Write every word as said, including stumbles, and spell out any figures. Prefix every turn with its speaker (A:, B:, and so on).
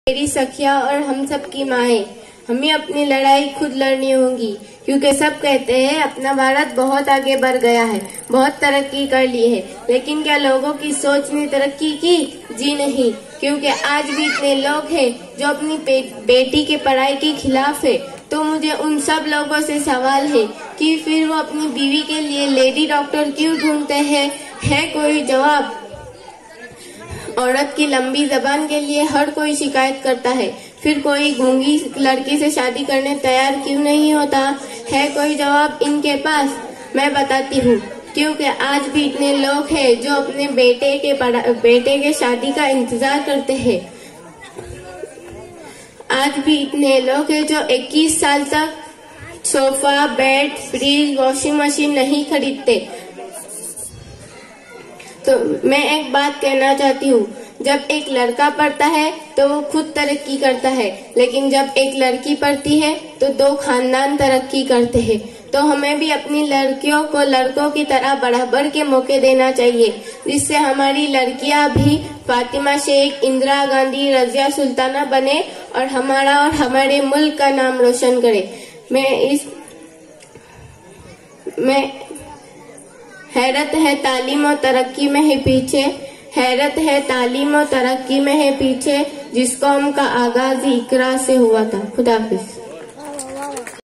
A: मेरी सखियां और हम सब की माएँ, हमें अपनी लड़ाई खुद लड़नी होगी, क्योंकि सब कहते हैं अपना भारत बहुत आगे बढ़ गया है, बहुत तरक्की कर ली है। लेकिन क्या लोगों की सोच ने तरक्की की? जी नहीं, क्योंकि आज भी इतने लोग हैं जो अपनी बेटी के पढ़ाई के खिलाफ है। तो मुझे उन सब लोगों से सवाल है कि फिर वो अपनी बीवी के लिए लेडी डॉक्टर क्यों ढूंढते हैं? है कोई जवाब? औरत की लंबी जबान के लिए हर कोई शिकायत करता है, फिर कोई गूंगी लड़की से शादी करने तैयार क्यों नहीं होता? है कोई जवाब इनके पास? मैं बताती हूँ, क्योंकि आज भी इतने लोग हैं जो अपने बेटे के बेटे के शादी का इंतजार करते हैं। आज भी इतने लोग हैं जो इक्कीस साल तक sofa, bed, fridge, washing machine नहीं खरीदते। तो मैं एक बात कहना चाहती हूँ, जब एक लड़का पढ़ता है तो वो खुद तरक्की करता है, लेकिन जब एक लड़की पढ़ती है तो दो खानदान तरक्की करते हैं। तो हमें भी अपनी लड़कियों को लड़कों की तरह बराबर के मौके देना चाहिए, जिससे हमारी लड़कियां भी फातिमा शेख, इंदिरा गांधी, रजिया सुल्ताना बने और हमारा और हमारे मुल्क का नाम रोशन करे। मैं इस मैं हैरत है तालीम और तरक्की में है पीछे, हैरत है तालीम और तरक्की में है पीछे, जिस कौम का आगाज ही इकरा से हुआ था। खुदा हाफिज।